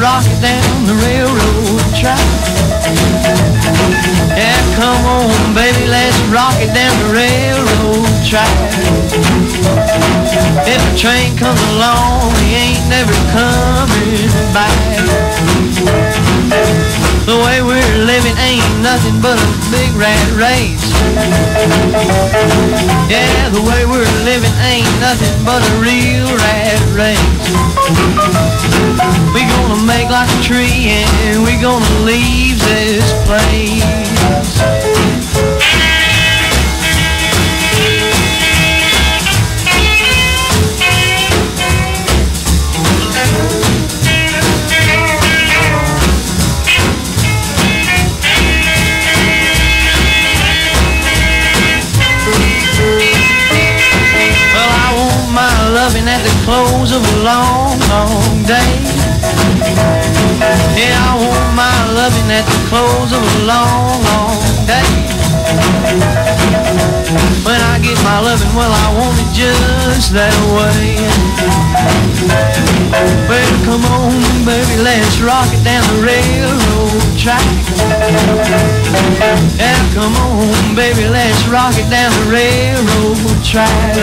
rock it down the railroad track. Yeah, come on, baby, let's rock it down the railroad track. If a train comes along, he ain't never coming back. The way we're living ain't nothing but a big rat race. Yeah, the way we're living ain't nothing but a real rat race. We gonna make like a tree and we gonna leave this place. Loving at the close of a long, long day. Yeah, I want my loving at the close of a long, long day. When I get my loving, well, I want it just that way. Well, come on, baby, let's rock it down the railroad track. Yeah, come on, baby, let's rock it down the railroad track.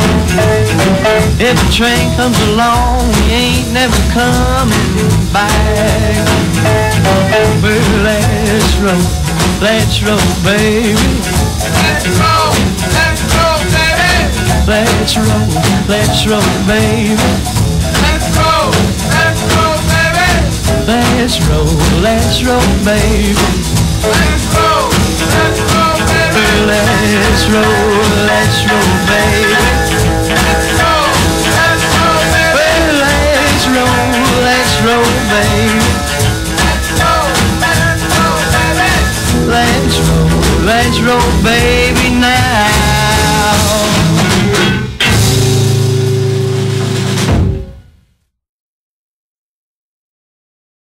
If a train comes along, he ain't never coming back. Well, let's roll, baby. Let's roll, baby. Let's roll, baby. Let's roll, baby. Let's roll, baby. Let's roll, baby. Well, let's roll, baby. Let's roll, baby. Let's roll, baby, now.